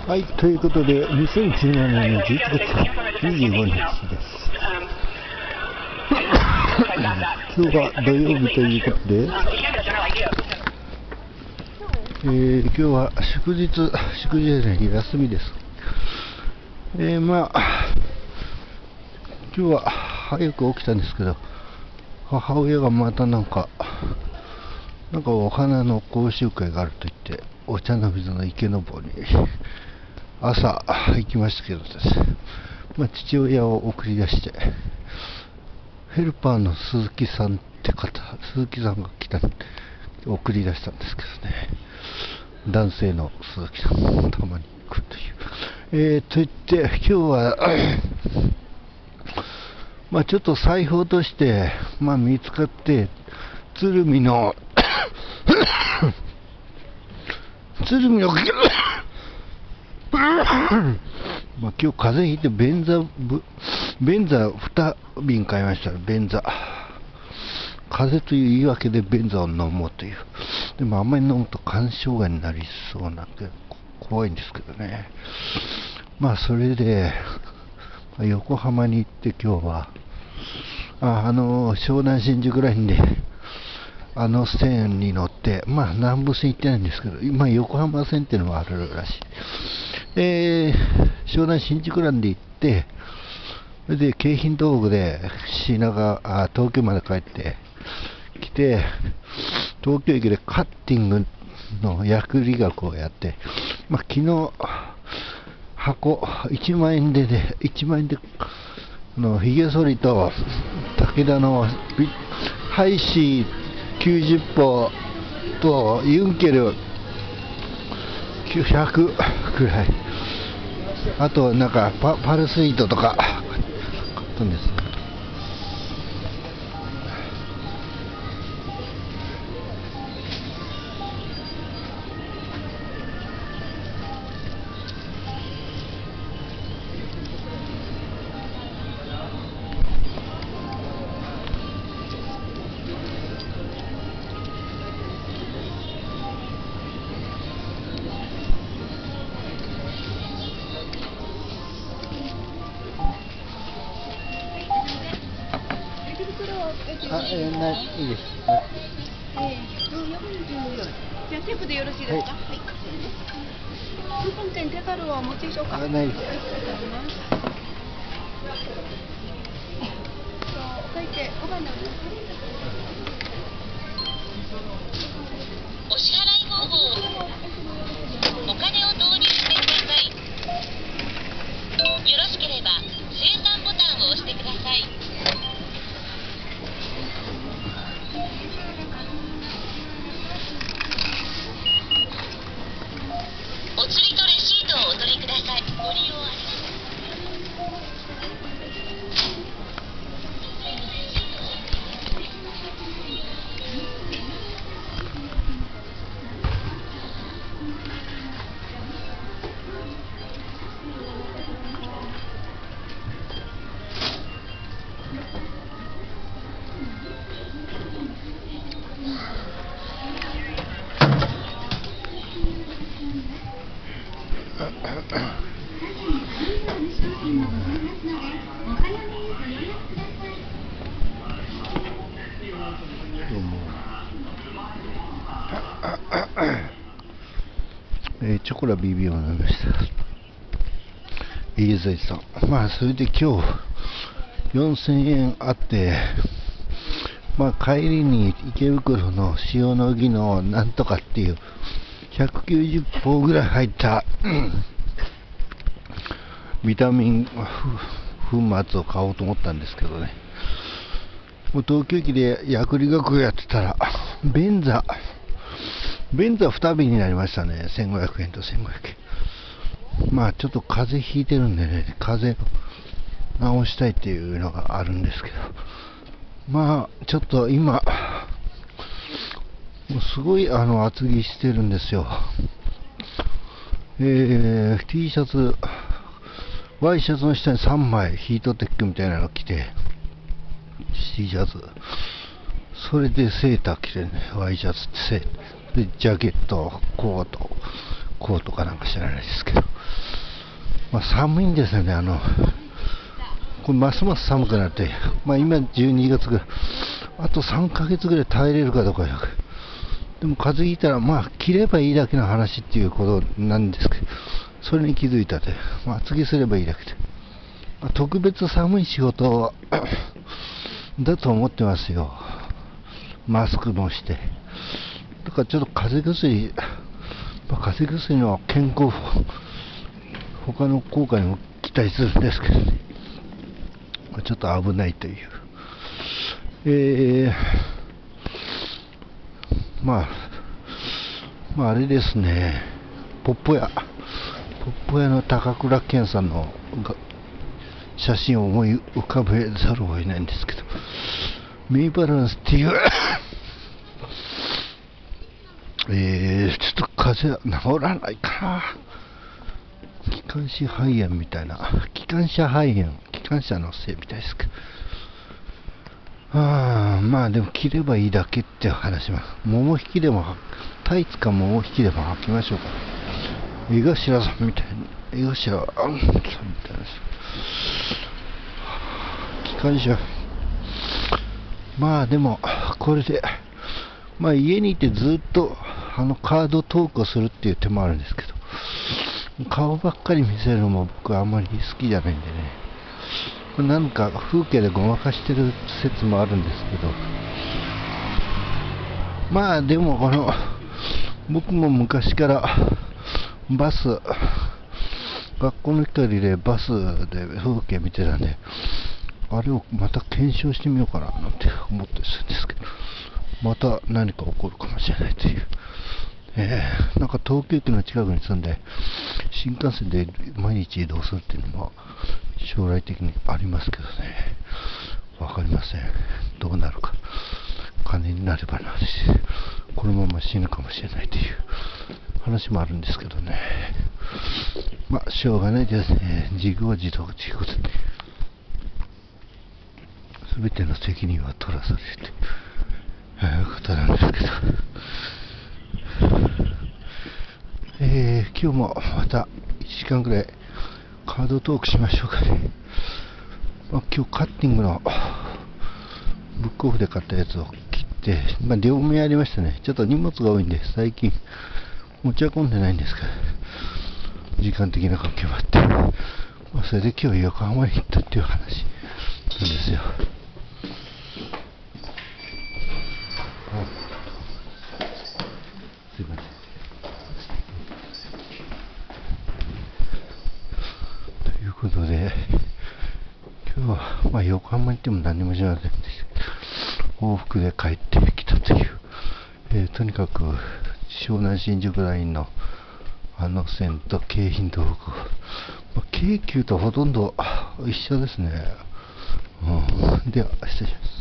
はい、ということで、2017年の11月25日です。今日は土曜日ということで、今日は祝日で休みです。今日は早く起きたんですけど、母親がまたなんかお花の講習会があると言って、お茶の水の池登りに朝行きましたけどですね、父親を送り出して、ヘルパーの鈴木さんが来た送り出したんですけどね、男性の鈴木さんたまに来るという。と言って今日はちょっと裁縫として見つかって、鶴見の今日風邪ひいて便座2瓶買いました。便座、風邪という言い訳で便座を飲もうという。でもあんまり飲むと肝障害になりそうなんで怖いんですけどね。それで横浜に行って今日は湘南新宿ラインで線に乗って、南武線行ってないんですけど、今横浜線っていうのがあるらしい。湘南新宿ラインで行って、それで京浜東北で東京まで帰ってきて、東京駅でカッティングの薬理学をやって、昨日箱1万円でひげ剃りと武田のハイシー90歩とユンケル100くらい、あとパルスイートとか買ったんです。いいです。 じゃあテープでよろしいですか。はい。クーポン券手軽はお持ちでしょうか。 ないです。 お会計5番でお支払い方法、お金を投入してください。よろしければ精算ボタンを押してください。お釣りとレシートをお取りください。ご利用ありがとう。 どうも。チョコラ BB を飲みました。家財さん。それで今日4000円あって、帰りに池袋の塩野義のなんとかっていう190本ぐらい入ったビタミン粉末を買おうと思ったんですけどね、もう東京駅で薬理学をやってたら便座2瓶になりましたね。1500円と1500円。ちょっと風邪ひいてるんでね、風邪を治したいっていうのがあるんですけど、ちょっと今もうすごい厚着してるんですよ。T シャツ、ワイシャツの下に3枚ヒートテックみたいなの着て、T シャツ、それでセーター着てね、ワイシャツってでジャケット、コートかなんか知らないですけど、 寒いんですよね。これますます寒くなって、今12月ぐらい、あと3ヶ月ぐらい耐えれるかどうかよ。でも風邪ひいたら着ればいいだけの話っていうことなんですけど、それに気づいたで、厚着すればいいだけで、特別寒い仕事だと思ってますよ。マスクもして。だからちょっと風邪薬の健康、他の効果にも期待するんですけどね。ちょっと危ないという。あれですね。ポッポ屋の高倉健さんの写真を思い浮かべざるを得ないんですけど、メイバランスっていうちょっと風邪治らないかな。気管支肺炎みたいな、気管支のせいみたいですけど、でも着ればいいだけって話は、桃引きでもタイツか桃引きでも履きましょうか。江頭さんみたいに、江頭さんみたいな機関車。でもこれで家にいてずっとカードトークをするっていう手もあるんですけど、顔ばっかり見せるのも僕はあんまり好きじゃないんでね、なんか風景でごまかしてる説もあるんですけど、でも僕も昔から学校の光でバスで風景見てたんで、あれをまた検証してみようかななんて思ったりするんですけど、また何か起こるかもしれないという。なんか東京駅の近くに住んで新幹線で毎日移動するっていうのも将来的にありますけどね、わかりません。どうなるか。金になればなるし、このまま死ぬかもしれないという話もあるんですけどね。しょうがないですね。自業自得ということで、全ての責任は取らされるということなんですけど、今日もまた1時間ぐらいカードトークしましょうかね。今日カッティングのブックオフで買ったやつを切って、両面ありましたね。ちょっと荷物が多いんで最近持ち運んでないんですけど、時間的な関係もあって、それで今日横浜に行ったっていう話なんですよ。すいません。ということで、今日は横浜に行っても何もしませんでした。往復で帰ってきたという、とにかく湘南新宿ラインの線と京浜東北、京急とほとんど一緒ですね。では失礼します。